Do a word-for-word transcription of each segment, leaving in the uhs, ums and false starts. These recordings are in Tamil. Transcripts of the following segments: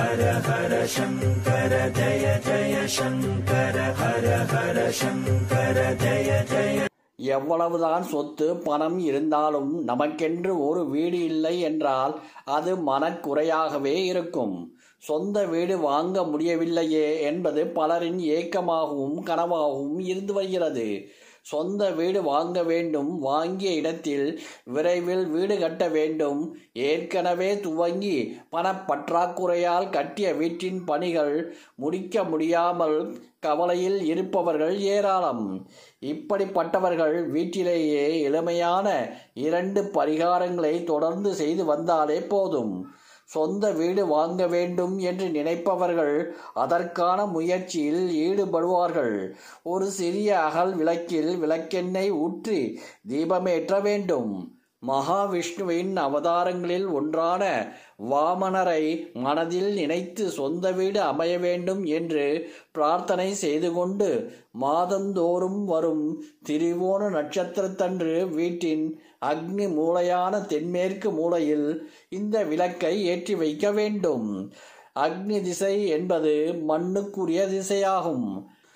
ஹர ஹர சங்கர ஜய ஜய சங்கர ஹர ஹர சங்கர ஜய ஜய. எவ்வளவுதான் சொத்து பணம் இருந்தாலும் நமக்கென்று ஒரு வீடு இல்லை என்றால் அது மனக்குறையாகவே இருக்கும். சொந்த வீடு வாங்க முடியவில்லையே என்பது பலரின் ஏக்கமாகவும் கனவாகவும் இருந்து வருகிறது. சொந்த வீடு வாங்க வேண்டும், வாங்கிய இடத்தில் விரைவில் வீடு கட்ட வேண்டும். ஏற்கனவே துவங்கி பணப்பற்றாக்குறையால் கட்டிய வீட்டின் பணிகள் முடிக்க முடியாமல் கவலையில் இருப்பவர்கள் ஏராளம். இப்படிப்பட்டவர்கள் வீட்டிலேயே எளிமையான இரண்டு பரிகாரங்களை தொடர்ந்து செய்து வந்தாலே போதும். சொந்த வீடு வாங்க வேண்டும் என்று நினைப்பவர்கள் அதற்கான முயற்சியில் ஈடுபடுவார்கள். ஒரு சிறிய அகல் விளக்கில் விளக்கெண்ணெய் ஊற்றி தீபமேற்ற வேண்டும். மகாவிஷ்ணுவின் அவதாரங்களில் ஒன்றான வாமனரை மனதில் நினைத்து சொந்த வீடு அமைய வேண்டும் என்று பிரார்த்தனை செய்து கொண்டு மாதந்தோறும் வரும் திரிவோண நட்சத்திரத்தன்று வீட்டின் அக்னி மூலையான தென்மேற்கு மூலையில் இந்த விளக்கை ஏற்றி வைக்க வேண்டும். அக்னி திசை என்பது மண்ணுக்குரிய திசையாகும்.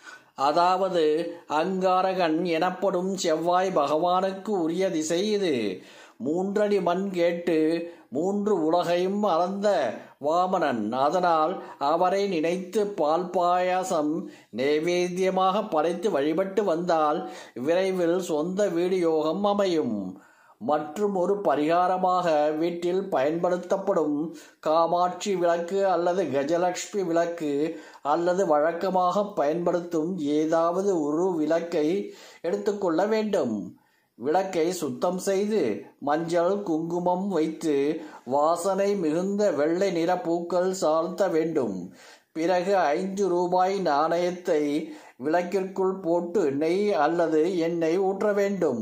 அதாவது அங்காரகன் எனப்படும் செவ்வாய் பகவானுக்கு உரிய திசை இது. மூன்றடி மண் கேட்டு மூன்று உலகையும் அளந்த வாமனன். அதனால் அவரை நினைத்து பால் பாயாசம் நைவேத்தியமாக படைத்து வழிபட்டு வந்தால் விரைவில் சொந்த வீடு யோகம் அமையும். மற்றும் ஒரு பரிகாரமாக வீட்டில் பயன்படுத்தப்படும் காமாட்சி விளக்கு அல்லது கஜலட்சுமி விளக்கு அல்லது வழக்கமாக பயன்படுத்தும் ஏதாவது ஒரு விளக்கை எடுத்துக்கொள்ள வேண்டும். விளக்கை சுத்தம் செய்து மஞ்சள் குங்குமம் வைத்து வாசனை மிகுந்த வெள்ளை நிற பூக்கள் சார்த்த வேண்டும். பிறகு ஐந்து ரூபாய் நாணயத்தை விளக்கிற்குள் போட்டு நெய் அல்லது எண்ணெய் ஊற்ற வேண்டும்.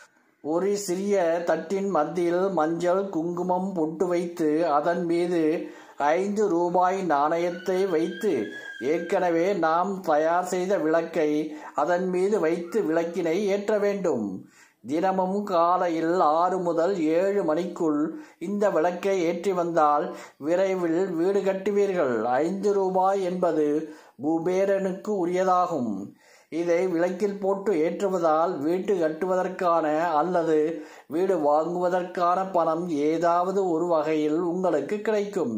ஒரு சிறிய தட்டின் மத்தியில் மஞ்சள் குங்குமம் பொட்டு வைத்து அதன் மீது ஐந்து ரூபாய் நாணயத்தை வைத்து ஏற்கனவே நாம் தயார் செய்த விளக்கை அதன் மீது வைத்து விளக்கினை ஏற்ற வேண்டும். தினமும் காலையில் ஆறு முதல் ஏழு மணிக்குள் இந்த விளக்கை ஏற்றி வந்தால் விரைவில் வீடு கட்டுவீர்கள். ஐந்து ரூபாய் என்பது குபேரனுக்கு உரியதாகும். இதை விளக்கில் போட்டு ஏற்றுவதால் வீட்டு கட்டுவதற்கான அல்லது வீடு வாங்குவதற்கான பணம் ஏதாவது ஒரு வகையில் உங்களுக்கு கிடைக்கும்.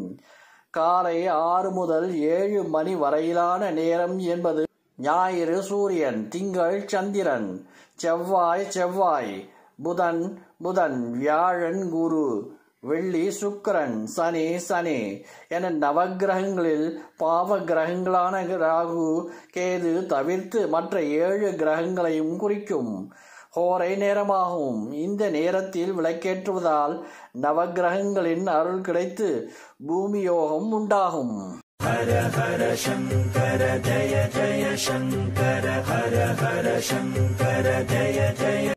காலை ஆறு முதல் ஏழு மணி வரையிலான நேரம் என்பது ஞாயிறு சூரியன், திங்கள் சந்திரன், செவ்வாய் செவ்வாய், புதன் புதன், வியாழன் குரு, வெள்ளி சுக்கிரன், சனி சனி என நவகிரகங்களில் பாவ கிரகங்களான ராகு கேது தவிர்த்து மற்ற ஏழு கிரகங்களையும் குறிக்கும் ஹோரை நேரமாகும். இந்த நேரத்தில் விளக்கேற்றுவதால் நவகிரகங்களின் அருள் கிடைத்து பூமி யோகம் உண்டாகும். ஹர ஹர சங்கர ஜய ஜய சங்கர ஹர ஹர சங்கர ஜய ஜய